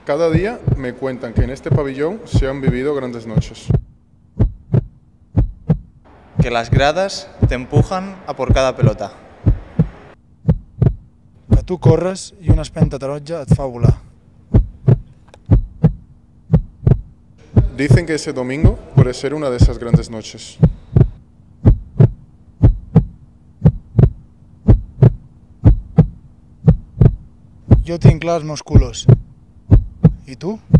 Cada día me cuentan que en este pabellón se han vivido grandes noches. Que las gradas te empujan a por cada pelota. Que tu corres i una espenta taronja et fa volar. Dicen que ese domingo puede ser una de esas grandes noches. Jo tinc clar els meus colors. I tu?